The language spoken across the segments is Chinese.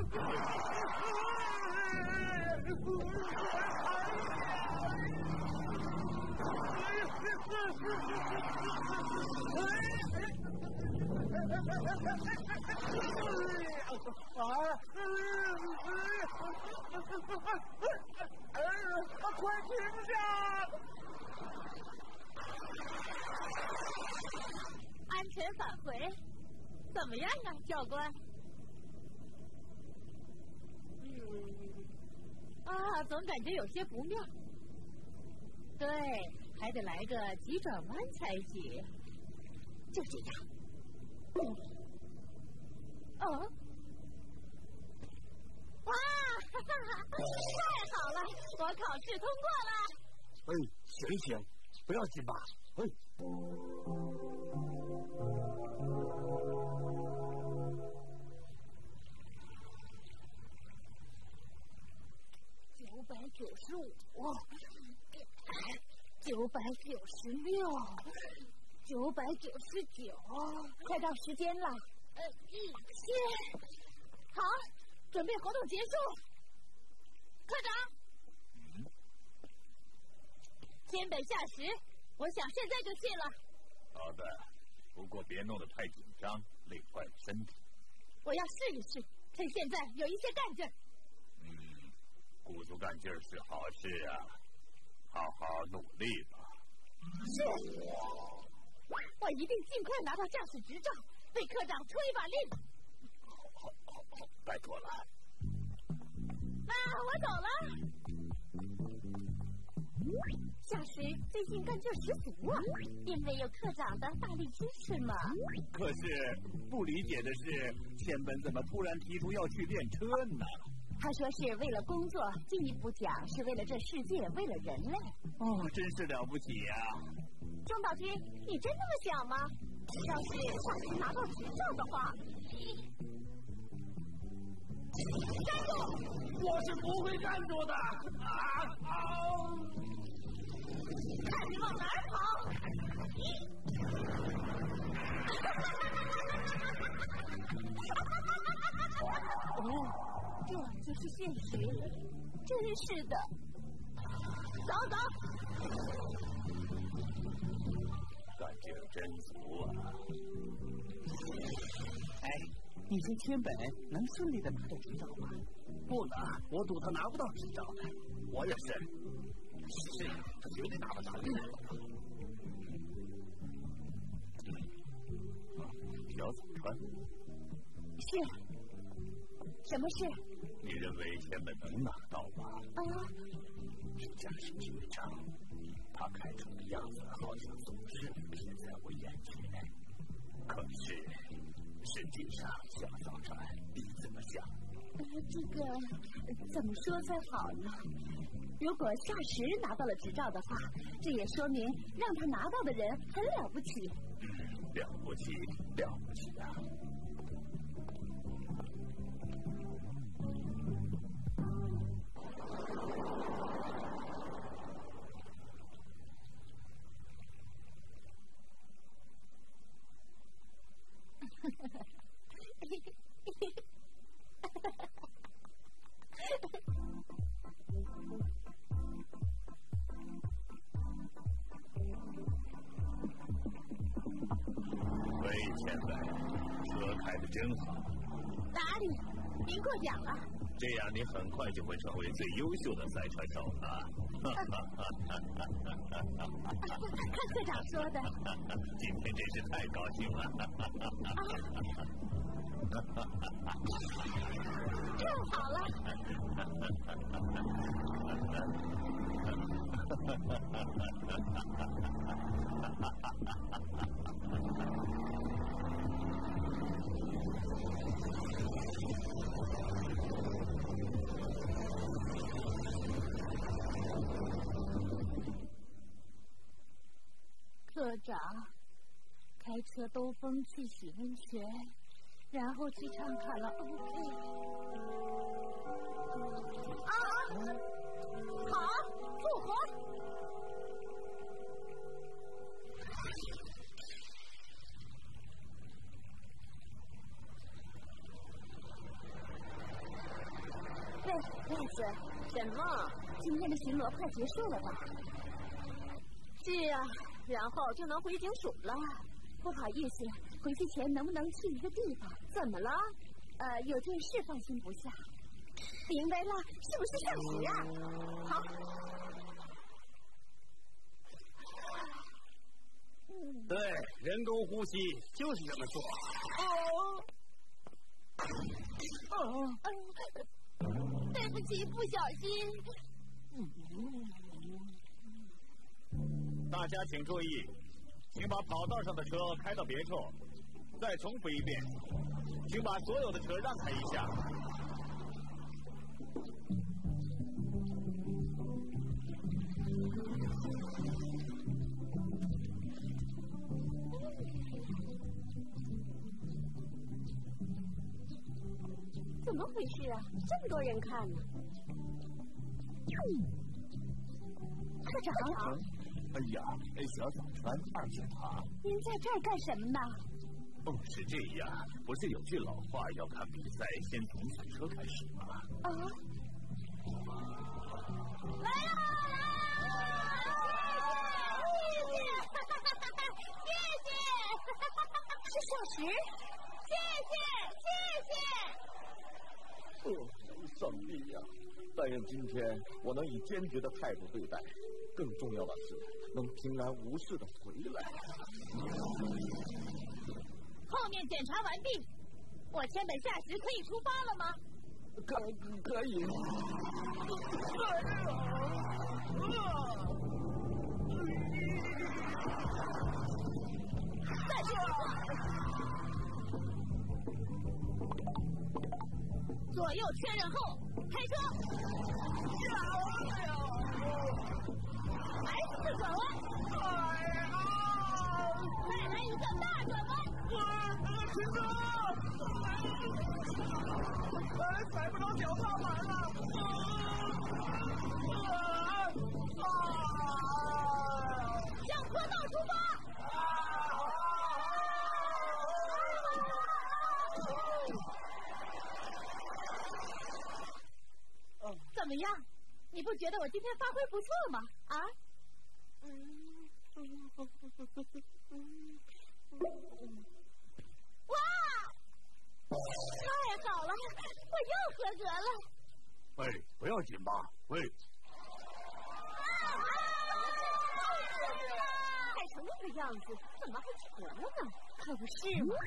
快停下！ 安全返回，怎么样啊，教官？总感觉有些不妙。对，还得来个急转弯才行。就这样。哇，太好了，我考试通过了。 醒，不要紧吧？ 996，999，快到时间了。好，准备活动结束。科长，千本下实，我想现在就卸了。 好的，不过别弄得太紧张，累坏了身体。 我要试一试，趁现在有一些干劲儿。 鼓足干劲儿是好事啊，好好努力吧。 是，我一定尽快拿到驾驶执照，为科长出一把力。 好，拜托了。 我走了。下实最近干劲十足啊，因为有科长的大力支持嘛。 可是不理解的是，千本怎么突然提出要去练车呢？ 他说是为了工作，进一步讲是为了这世界，为了人类。 真是了不起呀！ 中岛君，你真那么想吗？要是下实拿到执照的话，站住！ 我是不会站住的！ 看你往哪儿跑！这就是现实，真是的。走。 干劲真足啊！ 你说千本能顺利的拿到执照吗？不能，我赌他拿不到执照的。我也是。是，他绝对拿不到的。 小早川。 是。什么事？ 你认为千本能拿到吗？驾驶执照，他开车的样子好像总是瞥在我眼前。可是实际上，小早川，你怎么想？ 这个怎么说才好呢？如果下实拿到了执照的话，这也说明让他拿到的人很了不起。 了不起啊！千本，车开得真好。 哪里？您过奖了。 这样你很快就会成为最优秀的赛车手了。 看科长说的。 今天真是太高兴了。 太好了。科长，开车兜风去洗温泉，然后去唱卡拉 OK。好，复活。 思？什么？今天的巡逻快结束了吧？是啊，然后就能回警署了。不好意思，回去前能不能去一个地方？怎么了？有件事放心不下。明白了，是不是上时啊？好。 对，人工呼吸就是这么做。 对不起，不小心。 大家请注意，请把跑道上的车开到别处。再重复一遍，请把所有的车让开一下。 怎么回事啊？这么多人看呢。科长。 哎呀，小早川2检查。 您在这儿干什么呢？ 是这样，不是有句老话，要看比赛先从赛车开始吗？ 啊！来呀！谢谢，是小石，谢。 上帝呀！但愿今天我能以坚决的态度对待，更重要的是能平安无事的回来。 后面检查完毕，我千本下时可以出发了吗？ 可以。 再说。左右确认后，开车。S 转弯。再来一个大转弯。 停车！踩不着脚踏板了！ 向坡道出发！怎么样？你不觉得我今天发挥不错吗？啊？哇！太好了，我又合格了。 喂，不要紧吧？喂。 害成那个样子，怎么还瘸了呢？可不是吗？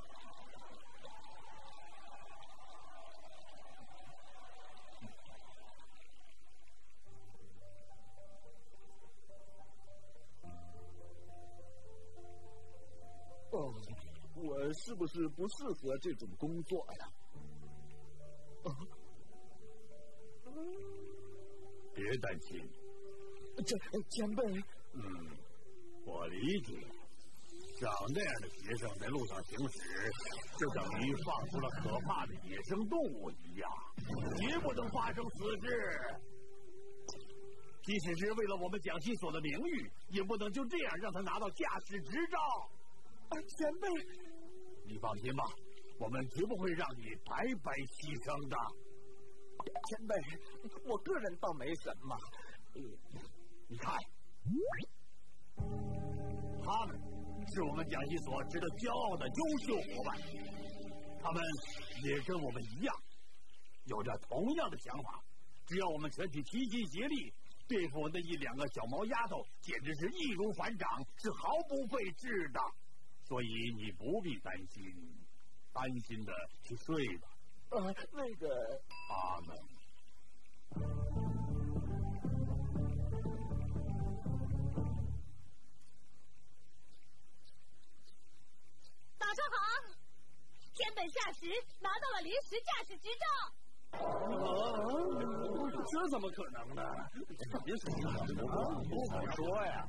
我是不是不适合这种工作呀？ 别担心， 前辈。 我理解。像那样的学生在路上行驶，就等于放出了可怕的野生动物一样，绝不能发生此事。即使是为了我们讲习所的名誉，也不能就这样让他拿到驾驶执照。 前辈， 你放心吧，我们绝不会让你白白牺牲的。 前辈，我个人倒没什么。 你看，他们是我们讲习所值得骄傲的优秀伙伴，他们也跟我们一样，有着同样的想法。只要我们全体齐心协力，对付那1-2个小毛丫头，简直是易如反掌，是毫不费事的。所以你不必担心，安心的去睡吧。 那个， 阿门。 早上好，千本下时拿到了临时驾驶执照。 这怎么可能呢？临时驾驶不好说呀。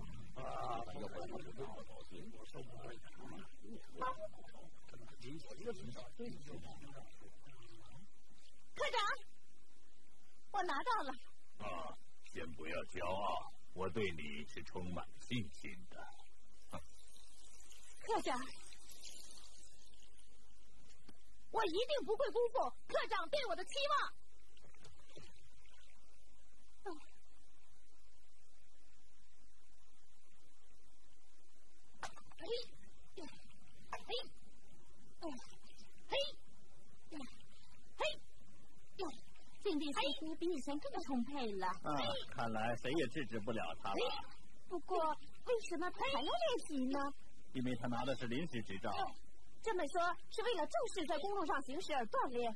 科长，我拿到了。 先不要骄傲，我对你是充满信心的。 科长，我一定不会辜负科长对我的期望。 精力似乎比以前更充沛了。 看来谁也制止不了他了。 不过，为什么他还要练习呢？ 因为他拿的是临时执照。 这么说，是为了正式在公路上行驶而锻炼。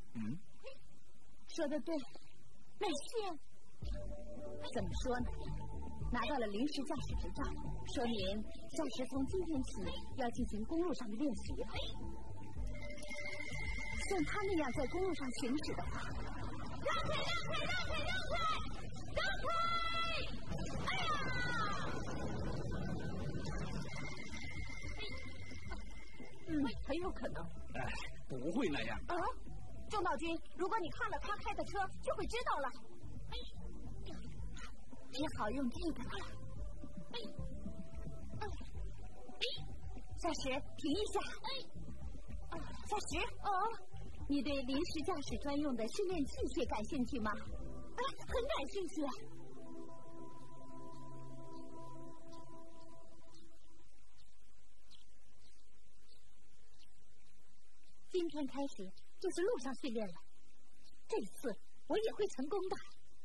说得对，没错。怎么说呢？拿到了临时驾驶执照，说明驾驶从今天起要进行公路上的练习了。像他那样在公路上行驶的话，让开！哎呀！很有可能。 不会那样。 郑道军，如果你看了他开的车，就会知道了。只好用这个了。小石，停一下。小石，你对临时驾驶专用的训练器械感兴趣吗？很感兴趣。今天开始就是路上训练了，这次我也会成功的。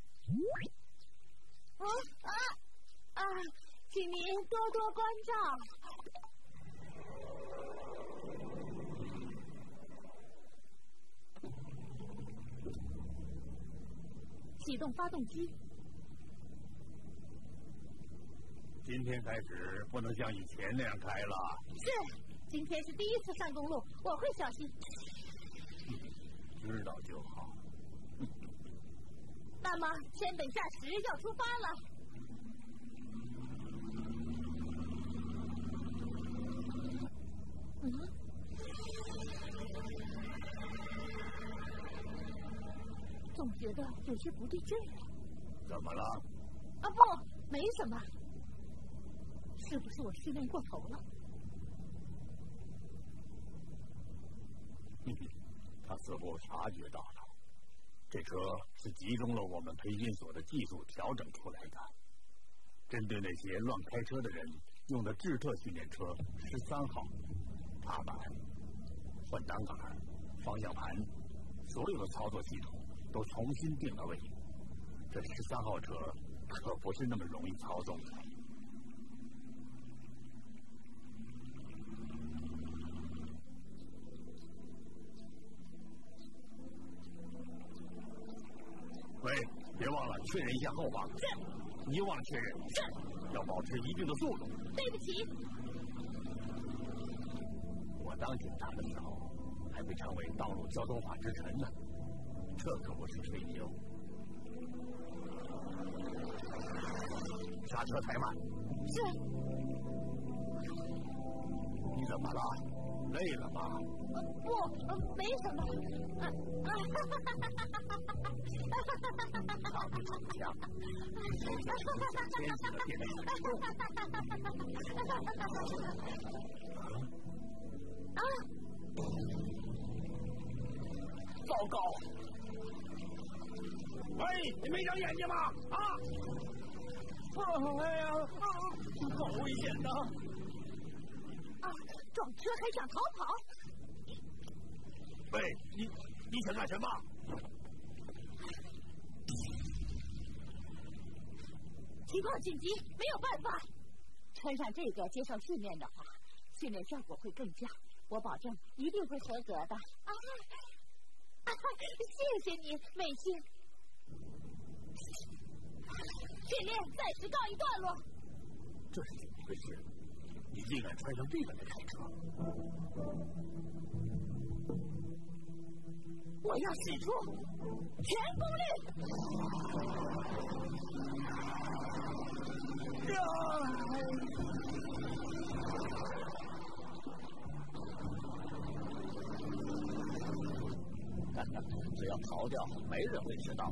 请您多多关照。启动发动机。 今天开始不能像以前那样开了。 是，今天是第一次上公路，我会小心。 知道就好。 那么，千本下时要出发了。总觉得有些不对劲。 怎么了？ 不，没什么。是不是我训练过头了？ 他似乎察觉到了，这车是集中了我们培训所的技术调整出来的，针对那些乱开车的人用的智特训练车13号，踏板、换挡杆、方向盘，所有的操作系统都重新定了位。这13号车可不是那么容易操纵的。喂，别忘了确认一下后方。 是。 一忘了确认。 是。 要保持一定的速度。 对不起。 我当警察的时候，还被称为道路交通法之臣呢。这可不是吹牛。刹车踩慢。 是。 你怎么了？累了吗？ 不，没什么。 长不长枪？牵起了电力水动。糟糕！喂，你没长眼睛吗？哎呀，好危险的！ 撞车还想逃跑？ 喂，你想干什么？ 情况紧急，没有办法。穿上这个接受训练的话，训练效果会更佳，我保证一定会合格的。谢谢你，美心。训练暂时告一段落。 这是怎么回事？你竟然穿上这个来开车！ 我要使出全功率！ 只要逃掉，没人会知道。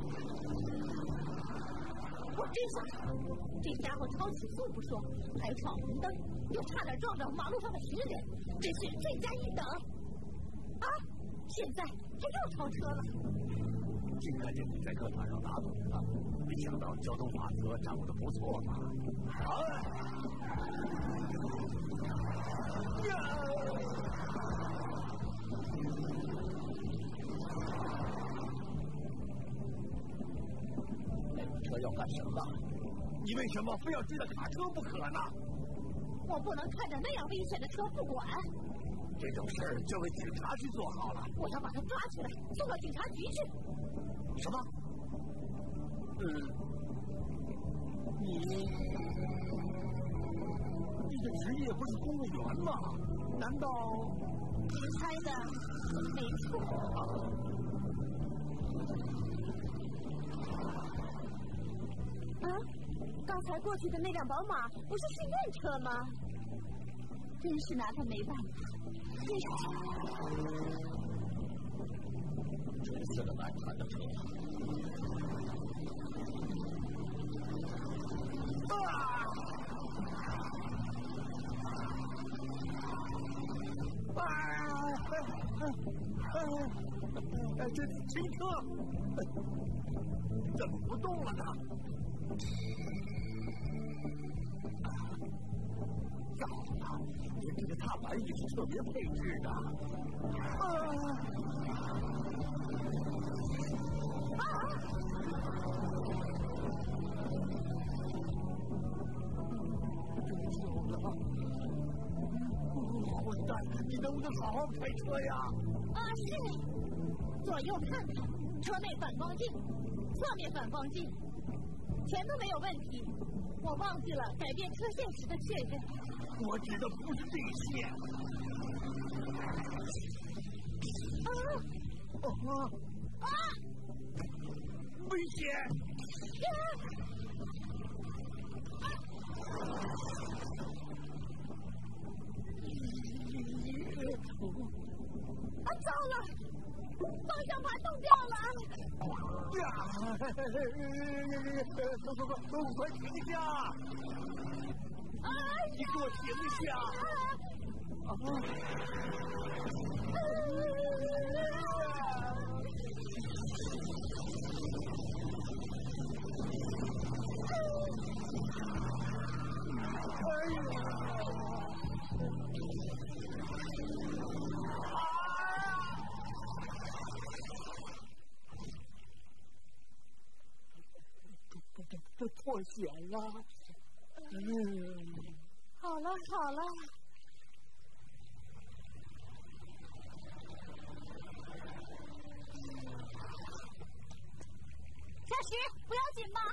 我真傻，这家伙超起速不说，还闯红灯，又差点撞着马路上的行人，真是罪加一等。现在他又超车了。 竟看见你在课堂上打赌了，没想到交通法则掌握的不错嘛。 车要干什么？你为什么非要追着卡车不可呢？ 我不能看着那样危险的车不管。 这种事儿交给警察去做好了。 我要把他抓起来，送到警察局去。 什么？你的职业不是公务员吗？难道？ 你猜的没错。刚才过去的那辆宝马不是试验车吗？真是拿他没办法。 真是个难看的车。 这停车！怎么不动了呢？糟了，连这个踏板也是特别配置的。真久了！混蛋，你能不能好好开车呀？ 是。左右看看，车内反光镜，侧面反光镜，全都没有问题。我忘记了改变车线时的确认。 我指的不是这些。危险！ 糟了！方向盘动掉了！ 快停下！你给我停下！这破险了。 好了。开始，不要紧吧？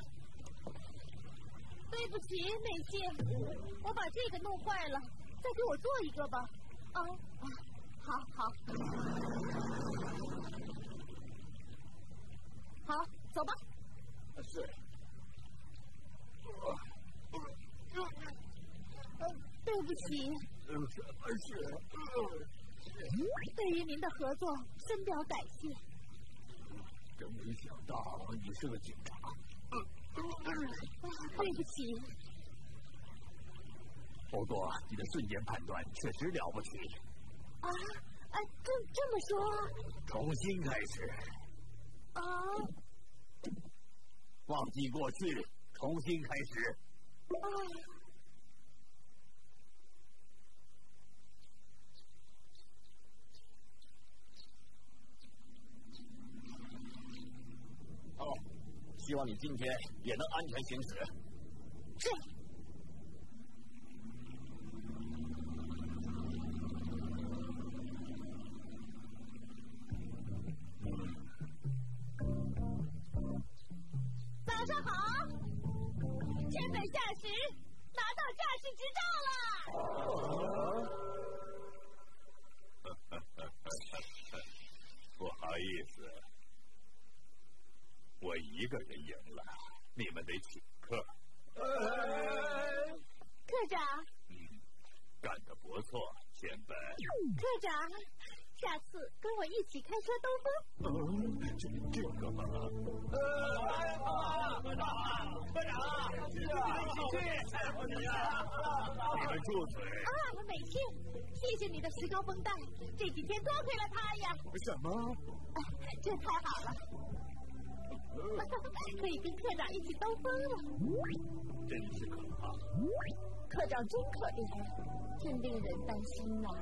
对不起，美信，我把这个弄坏了，再给我做一个吧。好，走吧。 是。 对不起。对于您的合作，深表感谢。 真没想到你是个警察。 对不起。 不过你的瞬间判断确实了不起。 这么说， 重新开始。忘记过去，重新开始。 希望你今天也能安全行驶。 是。早上好，千本驾驶，拿到驾驶执照了。 不好意思。我一个人赢了，你们得请客。 科长。 干得不错，前辈。 科长，下次跟我一起开车兜风。 这个嘛。科长，你们住嘴！ 美信，谢谢你的石膏绷带，这几天多亏了他呀。 什么？ 这太好了。 可以跟科长一起兜风了。 真是可怕。 科长真可怜，真令人担心呐。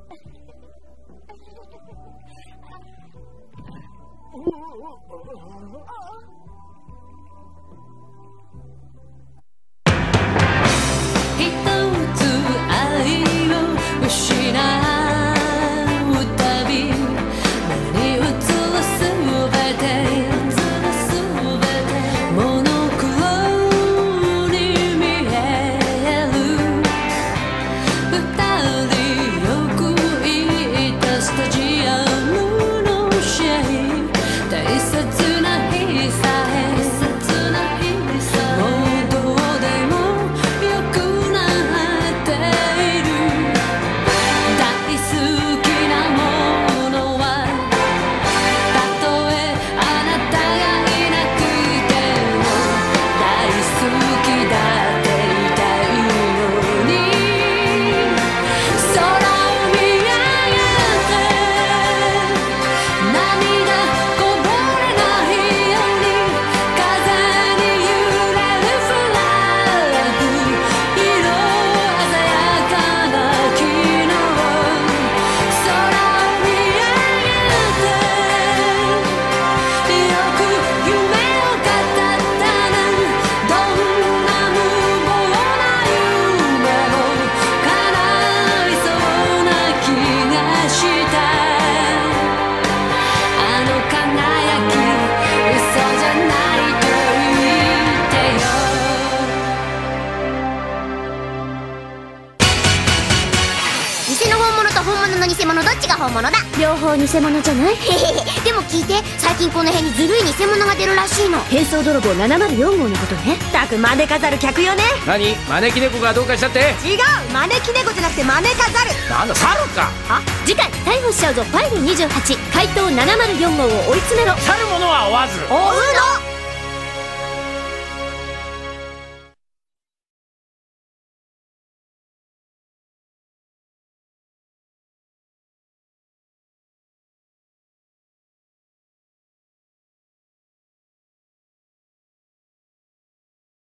本物だ。 両方偽物じゃない？ でも聞いて、最近この辺にずるい偽物が出るらしいの。 変装泥棒704号のことね。たく招かざる客よね。 何？招き猫がどうかしたって？ 違う、招き猫じゃなくて招かざる。 なんだ、猿か。 あ、次回逮捕しちゃうぞファイル28怪盗704号を追い詰めろ。 去る者は追わず。 追うの。